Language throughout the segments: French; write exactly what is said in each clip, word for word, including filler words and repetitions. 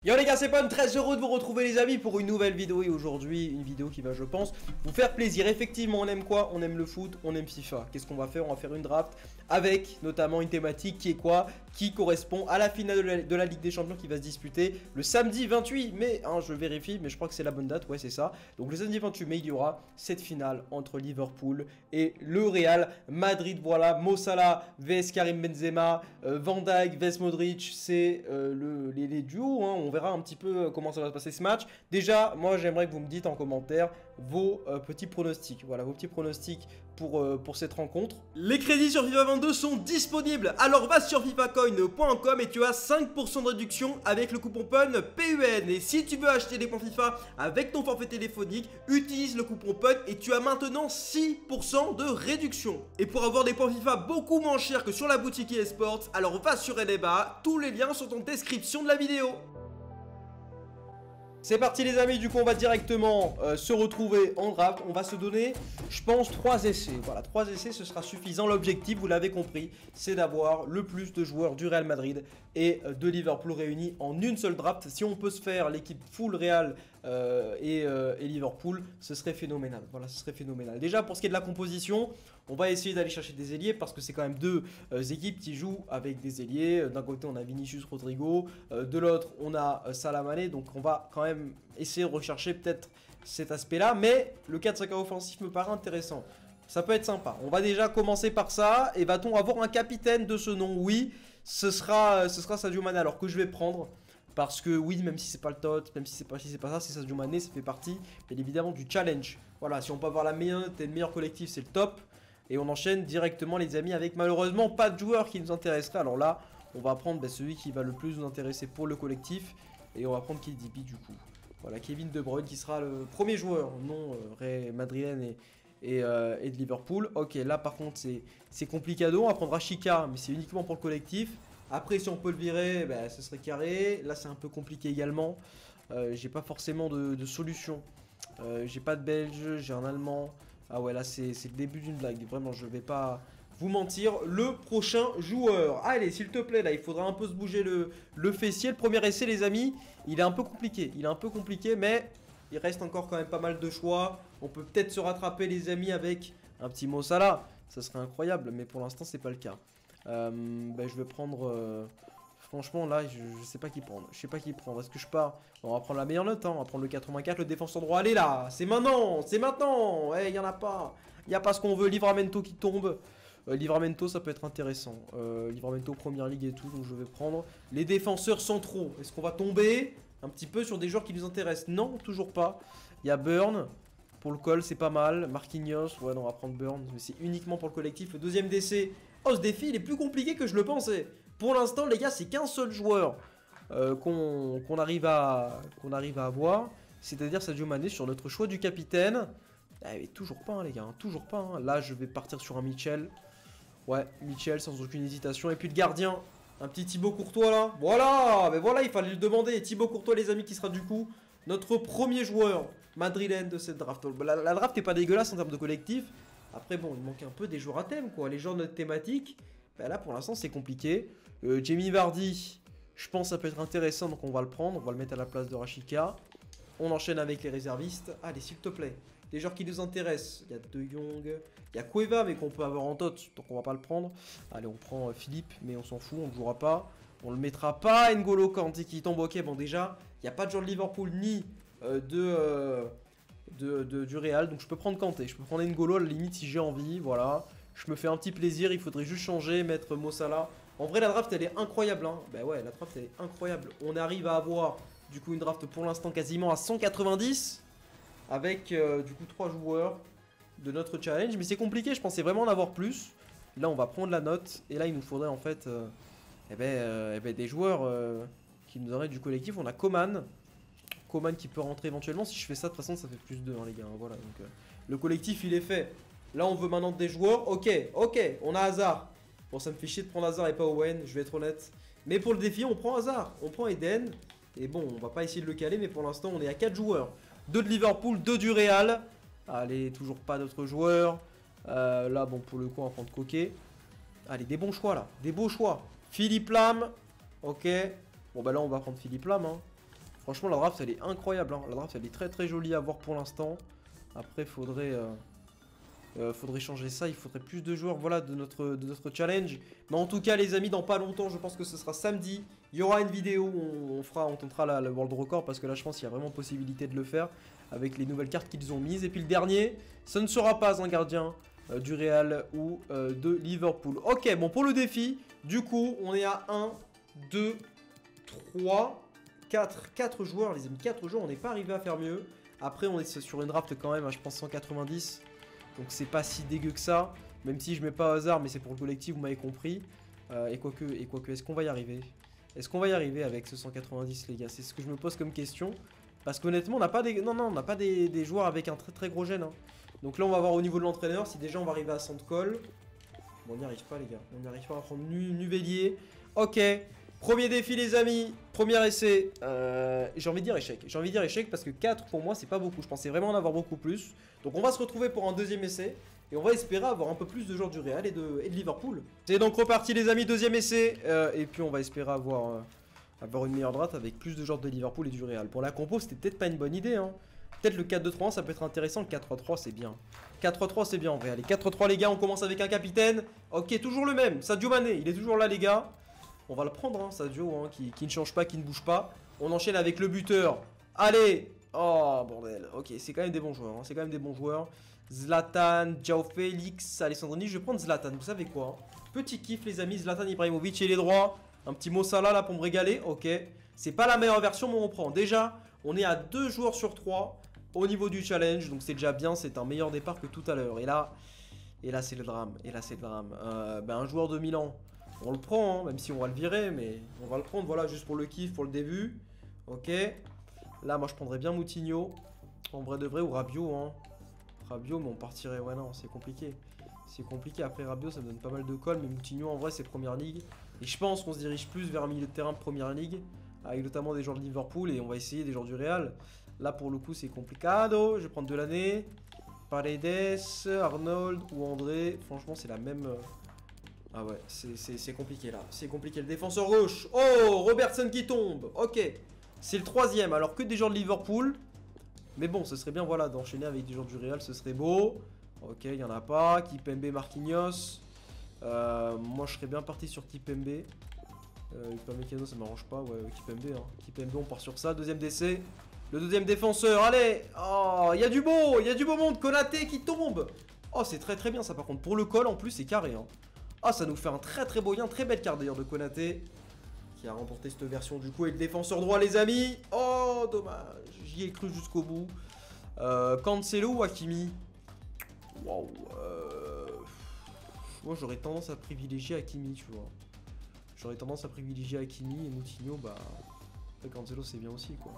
Yo les gars, c'est Pon, très heureux de vous retrouver les amis pour une nouvelle vidéo. Et aujourd'hui une vidéo qui va, je pense, vous faire plaisir. Effectivement, on aime quoi? On aime le foot, on aime FIFA. Qu'est-ce qu'on va faire? On va faire une draft avec notamment une thématique qui est quoi? Qui correspond à la finale de la, de la Ligue des Champions qui va se disputer le samedi vingt-huit mai, hein, je vérifie, mais je crois que c'est la bonne date. Ouais, c'est ça. Donc le samedi vingt-huit mai, il y aura cette finale entre Liverpool et le Real Madrid. Voilà, Mo Salah vs Karim Benzema, euh, Van Dijk vs Modric, c'est euh, le, les, les duos, hein. On verra un petit peu comment ça va se passer ce match. Déjà, moi j'aimerais que vous me dites en commentaire vos euh, petits pronostics. Voilà, vos petits pronostics pour, euh, pour cette rencontre. Les crédits sur FIFA vingt-deux sont disponibles. Alors va sur FIFA coin point com et tu as cinq pour cent de réduction avec le coupon Pon P U N. Et si tu veux acheter des points FIFA avec ton forfait téléphonique, utilise le coupon Pon et tu as maintenant six pour cent de réduction. Et pour avoir des points FIFA beaucoup moins chers que sur la boutique eSports, alors va sur L B A, tous les liens sont en description de la vidéo. C'est parti les amis, du coup on va directement euh, se retrouver en draft. On va se donner, je pense, trois essais. Voilà, trois essais, ce sera suffisant. L'objectif, vous l'avez compris, c'est d'avoir le plus de joueurs du Real Madrid et euh, de Liverpool réunis en une seule draft. Si on peut se faire l'équipe full Real euh, et, euh, et Liverpool, ce serait phénoménal. Voilà, ce serait phénoménal. Déjà, pour ce qui est de la composition, on va essayer d'aller chercher des ailiers parce que c'est quand même deux euh, équipes qui jouent avec des ailiers. D'un côté, on a Vinicius Rodrigo, euh, de l'autre, on a euh, Salah Mané. Donc, on va quand même essayer de rechercher peut-être cet aspect-là. Mais le quatre cinq un offensif me paraît intéressant. Ça peut être sympa. On va déjà commencer par ça. Et va-t-on avoir un capitaine de ce nom? Oui, ce sera, ce sera Sadio Mané. Alors que je vais prendre. Parce que oui, même si c'est pas le tot, même si c'est pas, si c'est pas ça, c'est Sadio Mané, ça fait partie, bien évidemment, du challenge. Voilà, si on peut avoir la meilleure, le meilleur collectif, c'est le top. Et on enchaîne directement les amis avec malheureusement pas de joueur qui nous intéresserait. Alors là, on va prendre bah, celui qui va le plus nous intéresser pour le collectif. Et on va prendre K D B du coup. Voilà, Kevin De Bruyne qui sera le premier joueur, non euh, madrilène et, et, euh, et de Liverpool. Ok, là par contre c'est complicado. On va prendre Rashica, mais c'est uniquement pour le collectif. Après si on peut le virer, bah, ce serait carré. Là c'est un peu compliqué également. Euh, j'ai pas forcément de, de solution. Euh, j'ai pas de belge, j'ai un allemand. Ah ouais, là c'est le début d'une blague. Vraiment, je vais pas vous mentir. Le prochain joueur. Allez, s'il te plaît, là, il faudra un peu se bouger le, le fessier. Le premier essai, les amis, il est un peu compliqué. Il est un peu compliqué, mais il reste encore quand même pas mal de choix. On peut peut-être se rattraper, les amis, avec un petit Mo Salah. Ça serait incroyable, mais pour l'instant, c'est pas le cas. Euh, ben, je vais prendre... Euh... Franchement, là, je, je sais pas qui prendre. Je sais pas qui prendre. Est-ce que je pars? On va prendre la meilleure note. Hein. On va prendre le quatre-vingt-quatre, le défenseur droit. Allez là, c'est maintenant, c'est maintenant. Eh, il y en a pas. Il n'y a pas ce qu'on veut. Livramento qui tombe. Euh, Livramento, ça peut être intéressant. Euh, Livramento, première ligue et tout. Donc je vais prendre les défenseurs centraux. Est-ce qu'on va tomber un petit peu sur des joueurs qui nous intéressent? Non, toujours pas. Il y a Burn. Pour le col, c'est pas mal. Marquinhos. Ouais, non, on va prendre Burn. Mais c'est uniquement pour le collectif. Le deuxième décès. Oh, ce défi, il est plus compliqué que je le pensais. Pour l'instant, les gars, c'est qu'un seul joueur euh, qu'on qu'on arrive, qu'on arrive à avoir. C'est-à-dire Sadio Mané sur notre choix du capitaine. Ah, mais toujours pas, hein, les gars. Hein, toujours pas. Hein. Là, je vais partir sur un Mitchell. Ouais, Mitchell sans aucune hésitation. Et puis le gardien, un petit Thibaut Courtois, là. Voilà, mais voilà, il fallait le demander. Thibaut Courtois, les amis, qui sera du coup notre premier joueur madrilène de cette draft. La, la draft n'est pas dégueulasse en termes de collectif. Après, bon, il manque un peu des joueurs à thème, quoi. Les joueurs de notre thématique. Bah là pour l'instant c'est compliqué. euh, Jamie Vardy, je pense que ça peut être intéressant, donc on va le prendre. On va le mettre à la place de Rashica. On enchaîne avec les réservistes. Allez, s'il te plaît, des joueurs qui nous intéressent. Il y a De Jong, il y a Cueva, mais qu'on peut avoir en tot, donc on va pas le prendre. Allez, on prend euh, Philippe, mais on s'en fout, on ne jouera pas. On le mettra pas. N'Golo Kanté qui tombe. Ok, bon déjà il n'y a pas de joueur de Liverpool ni euh, de, euh, de, de du Real, donc je peux prendre Kanté. Je peux prendre N'Golo à la limite si j'ai envie. Voilà. Je me fais un petit plaisir, il faudrait juste changer, mettre Mo Salah. En vrai, la draft, elle est incroyable. Hein. Bah ouais, la draft, elle est incroyable. On arrive à avoir, du coup, une draft pour l'instant quasiment à cent quatre-vingt-dix. Avec, euh, du coup, trois joueurs de notre challenge. Mais c'est compliqué, je pensais vraiment en avoir plus. Là, on va prendre la note. Et là, il nous faudrait, en fait, euh, eh ben, euh, eh ben, des joueurs euh, qui nous auraient du collectif. On a Coman. Coman qui peut rentrer éventuellement. Si je fais ça, de toute façon, ça fait plus deux, hein, les gars. Voilà, donc, euh, le collectif, il est fait. Là, on veut maintenant des joueurs. Ok, ok, on a Hazard. Bon, ça me fait chier de prendre Hazard et pas Owen, je vais être honnête. Mais pour le défi, on prend Hazard. On prend Eden. Et bon, on va pas essayer de le caler, mais pour l'instant, on est à quatre joueurs. deux de Liverpool, deux du Real. Allez, toujours pas d'autres joueurs. Euh, là, bon, pour le coup, on va prendre Coquet. Allez, des bons choix, là. Des beaux choix. Philippe Lam. Ok. Bon, bah là, on va prendre Philippe Lam. Hein. Franchement, la draft, elle est incroyable. Hein. La draft, elle est très très jolie à voir pour l'instant. Après, faudrait... Euh... Euh, faudrait changer ça, il faudrait plus de joueurs, voilà, de notre, de notre challenge. Mais en tout cas, les amis, dans pas longtemps, je pense que ce sera samedi. Il y aura une vidéo où on, on fera, on tentera la, le World Record parce que là, je pense qu'il y a vraiment possibilité de le faire avec les nouvelles cartes qu'ils ont mises. Et puis le dernier, ce ne sera pas un gardien euh, du Real ou euh, de Liverpool. Ok, bon, pour le défi, du coup, on est à un, deux, trois, quatre, quatre joueurs, les amis, quatre joueurs. On n'est pas arrivé à faire mieux. Après, on est sur une draft quand même, hein, je pense cent quatre-vingt-dix. Donc c'est pas si dégueu que ça, même si je mets pas au hasard, mais c'est pour le collectif, vous m'avez compris. Euh, et quoique, et quoique est-ce qu'on va y arriver? Est-ce qu'on va y arriver avec ce cent quatre-vingt-dix, les gars? C'est ce que je me pose comme question. Parce qu'honnêtement, on n'a pas des, non, non, on n'a pas des, des joueurs avec un très très gros gène. Hein. Donc là, on va voir au niveau de l'entraîneur si déjà on va arriver à cent de call. Bon, on n'y arrive pas, les gars. On n'y arrive pas à prendre nu, Nuvélier. Ok. Premier défi, les amis. Premier essai. Euh, J'ai envie de dire échec. J'ai envie de dire échec parce que quatre pour moi, c'est pas beaucoup. Je pensais vraiment en avoir beaucoup plus. Donc on va se retrouver pour un deuxième essai. Et on va espérer avoir un peu plus de joueurs du Real et de, et de Liverpool. C'est donc reparti, les amis. Deuxième essai. Euh, et puis on va espérer avoir, euh, avoir une meilleure draft avec plus de joueurs de Liverpool et du Real. Pour la compo, c'était peut-être pas une bonne idée. Hein. Peut-être le quatre deux trois un, ça peut être intéressant. Le quatre trois trois, c'est bien. quatre trois trois, c'est bien en vrai. Allez, quatre trois trois, les gars. On commence avec un capitaine. Ok, toujours le même. Sadio Mané. Il est toujours là, les gars. On va le prendre, hein, Sadio, hein, qui, qui ne change pas, qui ne bouge pas. On enchaîne avec le buteur. Allez. Oh, bordel. Ok, c'est quand même des bons joueurs. Hein, c'est quand même des bons joueurs. Zlatan, Joao Félix, Alessandrini. Je vais prendre Zlatan, vous savez quoi? Petit kiff, les amis. Zlatan Ibrahimovic et les droits. Un petit Mo Salah là pour me régaler. Ok. C'est pas la meilleure version, mais on prend. Déjà, on est à deux joueurs sur trois au niveau du challenge. Donc c'est déjà bien. C'est un meilleur départ que tout à l'heure. Et là, et là c'est le drame. Et là, c'est le drame. Euh, ben, un joueur de Milan. On le prend, hein, même si on va le virer, mais on va le prendre, voilà, juste pour le kiff, pour le début. Ok. Là, moi, je prendrais bien Moutinho. En vrai de vrai, ou Rabiot, hein. Rabiot, mais on partirait... Ouais, non, c'est compliqué. C'est compliqué. Après, Rabiot, ça me donne pas mal de colle, mais Moutinho, en vrai, c'est Première Ligue. Et je pense qu'on se dirige plus vers un milieu de terrain de Première Ligue, avec notamment des joueurs de Liverpool, et on va essayer des joueurs du Real. Là, pour le coup, c'est complicado. Je vais prendre Delaney, Paredes, Arnold ou André. Franchement, c'est la même... Ah ouais, c'est compliqué là, c'est compliqué. Le défenseur gauche, oh, Robertson qui tombe, ok. C'est le troisième, alors que des joueurs de Liverpool. Mais bon, ce serait bien, voilà, d'enchaîner avec des joueurs du Real, ce serait beau. Ok, il n'y en a pas, Kipembe, Marquinhos. euh, Moi, je serais bien parti sur Kipembe. euh, Upamecano, ça m'arrange pas, ouais, Kipembe, hein. Kipembe, on part sur ça, deuxième décès. Le deuxième défenseur, allez. Oh, il y a du beau, il y a du beau monde, Konaté qui tombe. Oh, c'est très très bien ça par contre, pour le col en plus, c'est carré, hein. Ah, ça nous fait un très très beau lien, très belle carte d'ailleurs de Konaté qui a remporté cette version du coup. Et le défenseur droit, les amis. Oh, dommage, j'y ai cru jusqu'au bout. euh, Cancelo ou Hakimi? Waouh. euh... Moi j'aurais tendance à privilégier Hakimi, tu vois. J'aurais tendance à privilégier Hakimi et Moutinho, bah... Après Cancelo c'est bien aussi quoi.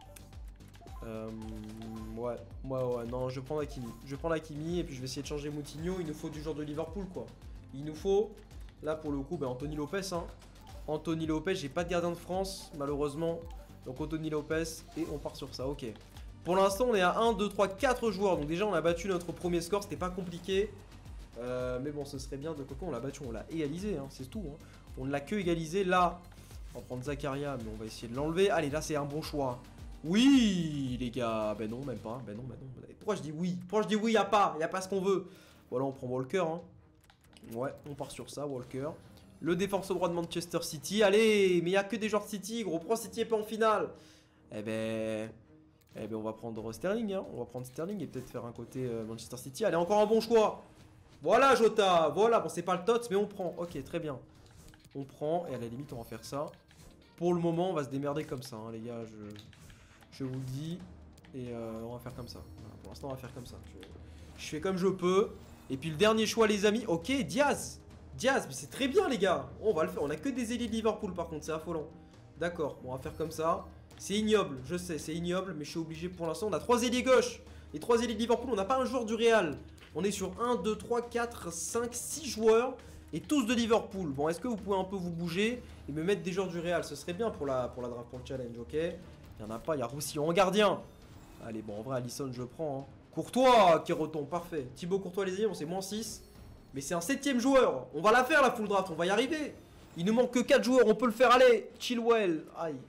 Euh, ouais, ouais, ouais, non, je prends Hakimi. Je prends Hakimi et puis je vais essayer de changer Moutinho. Il nous faut du genre de Liverpool quoi. Il nous faut, là pour le coup, bah, Anthony Lopez. Hein. Anthony Lopez, j'ai pas de gardien de France, malheureusement. Donc Anthony Lopez, et on part sur ça, ok. Pour l'instant, on est à un, deux, trois, quatre joueurs. Donc déjà, on a battu notre premier score, c'était pas compliqué. Euh, mais bon, ce serait bien de quoi on l'a battu, on l'a égalisé, hein, c'est tout. Hein. On ne l'a que égalisé. Là, on va prendre Zakaria, mais on va essayer de l'enlever. Allez, là, c'est un bon choix. Oui, les gars. Ben non, même pas. Ben non, ben non. Pourquoi je dis oui? Pourquoi je dis oui? Y a pas, y a pas ce qu'on veut. Voilà, on prend Walker, hein. Ouais, on part sur ça, Walker. Le défenseur droit de Manchester City. Allez, mais il n'y a que des joueurs de City, gros. Pourquoi City est pas en finale? Eh ben... Eh ben, on va prendre Sterling, hein. On va prendre Sterling et peut-être faire un côté euh, Manchester City. Allez, encore un bon choix. Voilà, Jota. Voilà, bon, c'est pas le T O T S, mais on prend. Ok, très bien. On prend, et à la limite, on va faire ça. Pour le moment, on va se démerder comme ça, hein, les gars. Je, je vous le dis. Et euh, on va faire comme ça. Voilà, pour l'instant, on va faire comme ça. Je, je fais comme je peux. Et puis le dernier choix, les amis. Ok, Diaz. Diaz, mais c'est très bien, les gars. Oh, on va le faire. On a que des élites de Liverpool, par contre. C'est affolant. D'accord, bon, on va faire comme ça. C'est ignoble, je sais, c'est ignoble. Mais je suis obligé pour l'instant. On a trois ailiers gauche. Les trois ailiers de Liverpool. On n'a pas un joueur du Real. On est sur un, deux, trois, quatre, cinq, six joueurs. Et tous de Liverpool. Bon, est-ce que vous pouvez un peu vous bouger et me mettre des joueurs du Real? Ce serait bien pour la, pour la draft, pour le challenge, ok? Il n'y en a pas. Il y a Roussillon en gardien. Allez, bon, en vrai, Alisson, je prends. Hein. Courtois qui retombe, parfait. Thibaut Courtois, les amis, on sait moins six. Mais c'est un septième joueur. On va la faire, la full draft, on va y arriver. Il nous manque que quatre joueurs, on peut le faire. Allez, Chilwell. Aïe.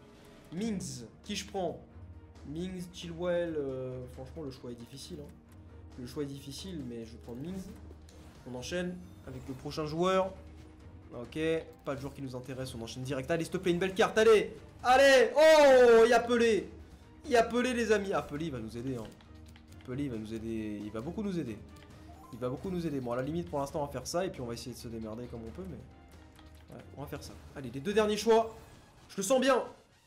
Mings, qui je prends? Mings, Chilwell, euh, franchement le choix est difficile. Hein. Le choix est difficile, mais je vais prendre Mings. On enchaîne avec le prochain joueur. Ok, pas le joueur qui nous intéresse, on enchaîne direct. Allez, s'il te plaît, une belle carte, allez. Allez, oh, il y a Pelé. Il y a Pelé, les amis. Ah, Pelé, il va nous aider. Hein. Pelé, il va nous aider. Il va beaucoup nous aider. Il va beaucoup nous aider. Bon, à la limite, pour l'instant, on va faire ça. Et puis, on va essayer de se démerder comme on peut. Mais ouais, on va faire ça. Allez, les deux derniers choix. Je le sens bien.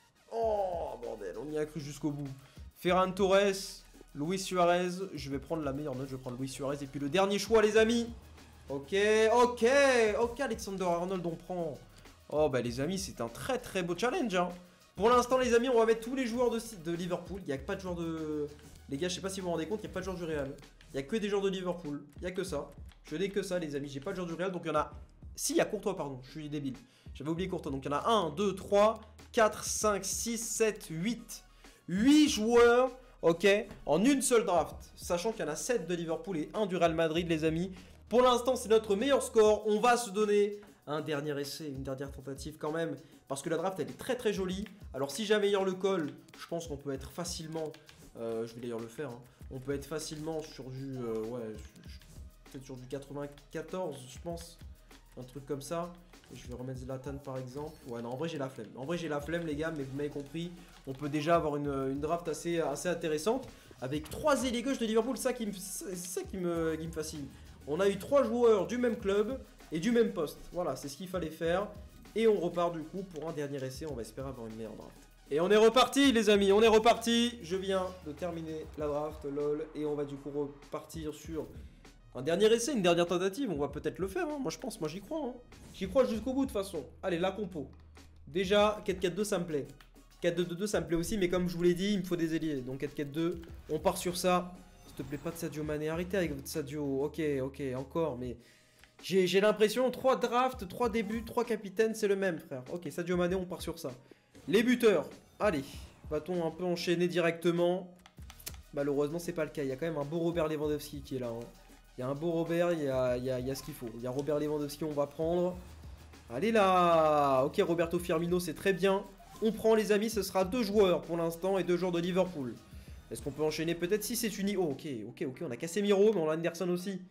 Oh, bordel, on y a cru jusqu'au bout. Ferran Torres, Luis Suarez. Je vais prendre la meilleure note. Je vais prendre Luis Suarez. Et puis, le dernier choix, les amis. Ok, ok. Ok, Alexander Arnold, on prend. Oh, bah, les amis, c'est un très, très beau challenge. Hein. Pour l'instant, les amis, on va mettre tous les joueurs de, de Liverpool. Il n'y a pas de joueurs de... Les gars, je sais pas si vous vous rendez compte, il n'y a pas de joueurs du Real. Il n'y a que des joueurs de Liverpool. Il n'y a que ça. Je n'ai que ça, les amis. J'ai pas de joueurs du Real. Donc, il y en a... Si, il y a Courtois, pardon. Je suis débile. J'avais oublié Courtois. Donc, il y en a un, deux, trois, quatre, cinq, six, sept, huit. huit joueurs, ok, en une seule draft. Sachant qu'il y en a sept de Liverpool et un du Real Madrid, les amis. Pour l'instant, c'est notre meilleur score. On va se donner un dernier essai, une dernière tentative quand même. Parce que la draft, elle est très très jolie. Alors, si j'améliore le call, je pense qu'on peut être facilement... Euh, je vais d'ailleurs le faire. Hein. On peut être facilement sur du... Euh, ouais, peut-être sur du quatre-vingt-quatorze, je pense. Un truc comme ça. Et je vais remettre Zlatan par exemple. Ouais, non, en vrai, j'ai la flemme. En vrai, j'ai la flemme, les gars, mais vous m'avez compris. On peut déjà avoir une, une draft assez, assez intéressante. Avec trois ailiers gauche de Liverpool, ça qui me, c'est ça qui me, qui me fascine. On a eu trois joueurs du même club et du même poste. Voilà, c'est ce qu'il fallait faire. Et on repart du coup pour un dernier essai. On va espérer avoir une meilleure draft. Et on est reparti, les amis, on est reparti. Je viens de terminer la draft, lol. Et on va du coup repartir sur un dernier essai, une dernière tentative. On va peut-être le faire, hein. Moi je pense, moi j'y crois. Hein. J'y crois jusqu'au bout de toute façon. Allez, la compo. Déjà, quatre quatre deux, ça me plaît. quatre deux deux deux, ça me plaît aussi, mais comme je vous l'ai dit, il me faut des ailiers. Donc quatre quatre deux, on part sur ça. S'il te plaît, pas de Sadio Mané. Arrêtez avec votre Sadio. Ok, ok, encore, mais... J'ai l'impression, trois drafts, trois débuts, trois capitaines, c'est le même, frère. Ok, Sadio Mané, on part sur ça. Les buteurs, allez, va-t-on un peu enchaîner directement? Malheureusement, c'est pas le cas. Il y a quand même un beau Robert Lewandowski qui est là. Hein. Il y a un beau Robert, il y a, il y a, il y a ce qu'il faut. Il y a Robert Lewandowski, on va prendre. Allez là. Ok, Roberto Firmino, c'est très bien. On prend, les amis, ce sera deux joueurs pour l'instant et deux joueurs de Liverpool. Est-ce qu'on peut enchaîner peut-être si c'est uni? Oh, ok, ok, ok, on a Casemiro, mais on a Anderson aussi.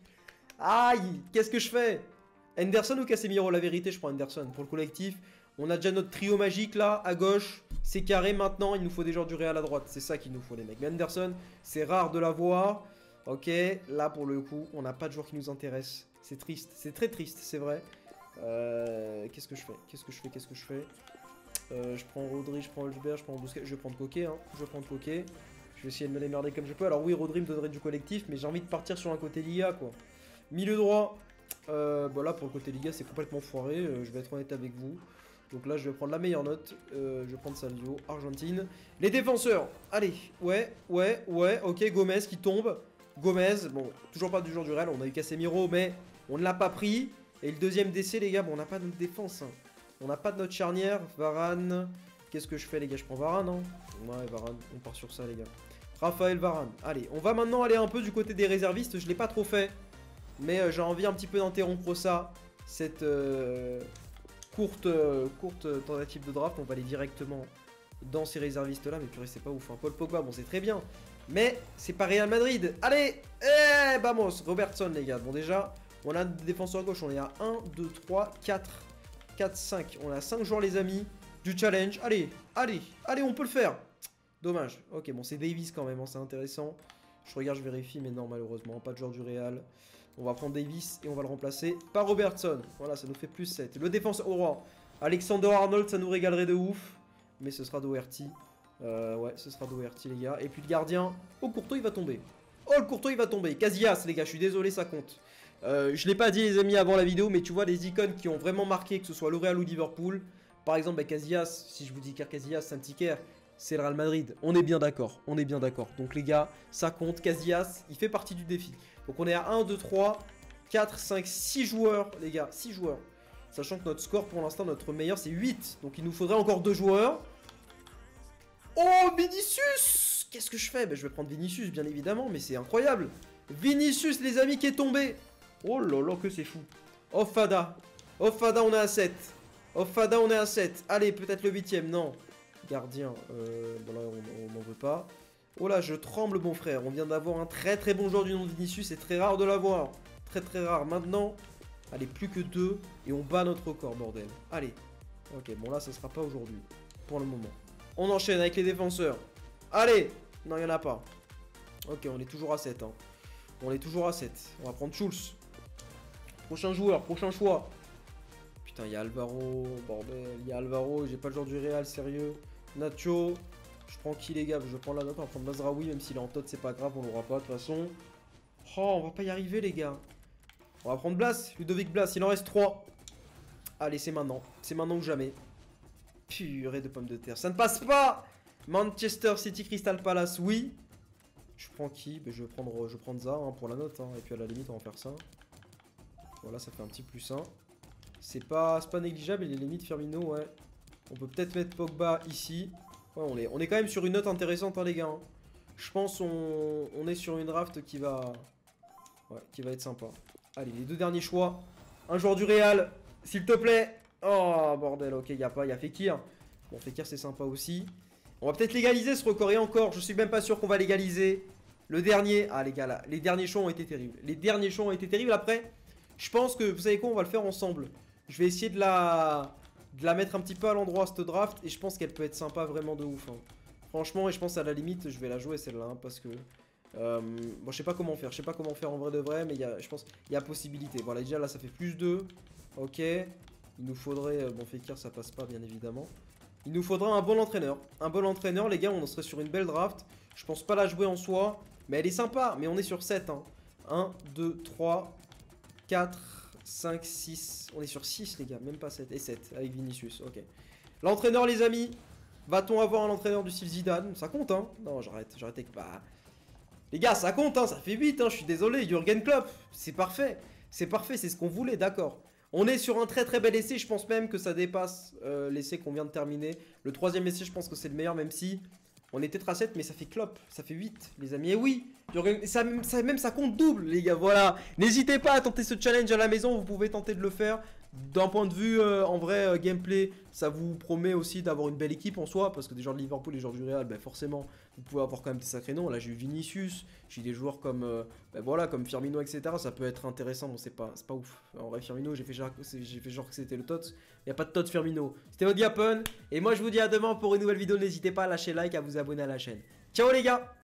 Aïe, qu'est-ce que je fais? Anderson ou Casemiro? La vérité, je prends Anderson pour le collectif. On a déjà notre trio magique là, à gauche. C'est carré maintenant, il nous faut des joueurs du Real à droite. C'est ça qu'il nous faut, les mecs. Mais Anderson, c'est rare de l'avoir. Ok, là pour le coup, on n'a pas de joueur qui nous intéresse. C'est triste, c'est très triste, c'est vrai. Euh, Qu'est-ce que je fais? Qu'est-ce que je fais? Qu'est-ce que je fais euh, Je prends Rodri, je prends Holzberg, je prends Busquets. Je vais prendre Coquet, hein. Je vais prendre Coquet. Je vais essayer de me démerder comme je peux. Alors oui, Rodri me donnerait du collectif, mais j'ai envie de partir sur un côté Liga, quoi. Milieu droit, euh, bah là pour le côté Liga c'est complètement foiré, euh, je vais être honnête avec vous. Donc là je vais prendre la meilleure note, euh, je vais prendre Salvio, Argentine. Les défenseurs, allez, ouais, ouais, ouais, ok, Gomez qui tombe. Gomez, bon, toujours pas du genre du Real, on a eu Casemiro mais on ne l'a pas pris. Et le deuxième décès les gars, bon on n'a pas de notre défense, hein. On n'a pas de notre charnière, Varane. Qu'est-ce que je fais les gars, je prends Varane, hein. Ouais Varane, on part sur ça les gars. Raphaël Varane, allez, on va maintenant aller un peu du côté des réservistes, je l'ai pas trop fait. Mais euh, j'ai envie un petit peu d'interrompre ça, cette euh, courte, euh, courte tentative de draft. On va aller directement dans ces réservistes-là. Mais purée, c'est pas ouf. Hein. Paul Pogba, bon, c'est très bien. Mais c'est pas Real Madrid. Allez, eh, vamos, Robertson, les gars. Bon, déjà, on a des défenseurs gauche. On est à un, deux, trois, quatre, quatre, cinq. On a cinq joueurs, les amis, du challenge. Allez, allez, allez, on peut le faire. Dommage. Ok, bon, c'est Davis quand même, hein, c'est intéressant. Je regarde, je vérifie, mais non, malheureusement, pas de joueur du Real. On va prendre Davis et on va le remplacer par Robertson. Voilà, ça nous fait plus sept. Le défenseur au roi, Alexander Arnold, ça nous régalerait de ouf. Mais ce sera Doherty. Euh, ouais, ce sera Doherty, les gars. Et puis le gardien, oh, Courtois, il va tomber. Oh, le Courtois, il va tomber. Casillas, les gars, je suis désolé, ça compte. Euh, je l'ai pas dit, les amis, avant la vidéo, mais tu vois, les icônes qui ont vraiment marqué, que ce soit le Real ou Liverpool. Par exemple, bah, Casillas, si je vous dis Iker Casillas, Saint-Iker, c'est le Real Madrid. On est bien d'accord, on est bien d'accord. Donc les gars, ça compte. Casillas, il fait partie du défi. Donc on est à un, deux, trois, quatre, cinq, six joueurs, les gars, six joueurs. Sachant que notre score pour l'instant, notre meilleur, c'est huit. Donc il nous faudrait encore deux joueurs. Oh, Vinicius! Qu'est-ce que je fais? Ben, je vais prendre Vinicius, bien évidemment, mais c'est incroyable. Vinicius, les amis, qui est tombé. Oh là là, que c'est fou. Offada. Offada, on est à sept. Offada, on est à sept. Allez, peut-être le huitième, non. gardien, euh, bon là on n'en veut pas. Oh là, je tremble mon frère, on vient d'avoir un très très bon joueur du nom de Vinicius, c'est très rare de l'avoir. Très très rare, maintenant, allez, plus que deux, et on bat notre record, bordel. Allez, ok, bon là, ça sera pas aujourd'hui, pour le moment. On enchaîne avec les défenseurs. Allez, non, il n'y en a pas. Ok, on est toujours à sept, hein. On est toujours à sept, on va prendre Schulz. Prochain joueur, prochain choix. Putain, il y a Alvaro, bordel, il y a Alvaro, j'ai pas le joueur du Real, sérieux. Nacho. Je prends qui les gars? Je prends la note, on va prendre Mazraoui, même s'il est en tot, c'est pas grave, on l'aura pas de toute façon. Oh, on va pas y arriver les gars. On va prendre Blas, Ludovic Blas, il en reste trois. Allez, c'est maintenant, c'est maintenant ou jamais. Purée de pommes de terre, ça ne passe pas. Manchester City, Crystal Palace, oui. Je prends qui? Ben, je vais prendre, je vais prendre ça hein, pour la note, hein, et puis à la limite on va faire ça. Voilà, ça fait un petit plus un. C'est pas, pas négligeable, et les limites Firmino, ouais. On peut peut-être mettre Pogba ici. Ouais, on est, on est quand même sur une note intéressante, hein, les gars. Hein. Je pense on, on est sur une draft qui va, ouais, qui va être sympa. Allez, les deux derniers choix. Un joueur du Real, s'il te plaît. Oh, bordel, ok, il n'y a pas, il y a Fekir. Bon, Fekir, c'est sympa aussi. On va peut-être légaliser ce record, et encore, je suis même pas sûr qu'on va légaliser. Le dernier, ah les gars, là, les derniers choix ont été terribles. Les derniers choix ont été terribles, après, je pense que, vous savez quoi, on va le faire ensemble. Je vais essayer de la... de la mettre un petit peu à l'endroit cette draft et je pense qu'elle peut être sympa vraiment de ouf hein. Franchement et je pense à la limite je vais la jouer celle-là hein, parce que euh, bon je sais pas comment faire, je sais pas comment faire en vrai de vrai mais y a, je pense il y a possibilité. Voilà déjà là ça fait plus deux. Ok. Il nous faudrait, bon Fekir ça passe pas bien évidemment. Il nous faudra un bon entraîneur. Un bon entraîneur les gars, on serait sur une belle draft. Je pense pas la jouer en soi mais elle est sympa mais on est sur sept hein. un, deux, trois, quatre, cinq, six, on est sur six les gars, même pas sept, et sept avec Vinicius, ok. L'entraîneur les amis, va-t-on avoir un entraîneur du style Zidane? Ça compte hein. Non j'arrête, j'arrête avec... Bah... Les gars ça compte hein, ça fait huit hein, je suis désolé, Jürgen Klopp, c'est parfait. C'est parfait, c'est ce qu'on voulait, d'accord. On est sur un très très bel essai, je pense même que ça dépasse euh, l'essai qu'on vient de terminer. Le troisième essai je pense que c'est le meilleur même si... On était à sept mais ça fait Klopp, ça fait huit les amis, et oui, ça, ça, même ça compte double les gars, voilà. N'hésitez pas à tenter ce challenge à la maison, vous pouvez tenter de le faire. D'un point de vue euh, en vrai euh, gameplay, ça vous promet aussi d'avoir une belle équipe en soi, parce que des joueurs de Liverpool, les joueurs du Real, ben forcément, vous pouvez avoir quand même des sacrés noms. Là j'ai eu Vinicius, j'ai des joueurs comme, euh, ben voilà, comme Firmino, et cetera. Ça peut être intéressant, bon c'est pas, pas ouf. En vrai Firmino, j'ai fait, fait genre que c'était le Tots, il n'y a pas de Tots Firmino. C'était Odiapon, et moi je vous dis à demain pour une nouvelle vidéo, n'hésitez pas à lâcher like, à vous abonner à la chaîne. Ciao les gars!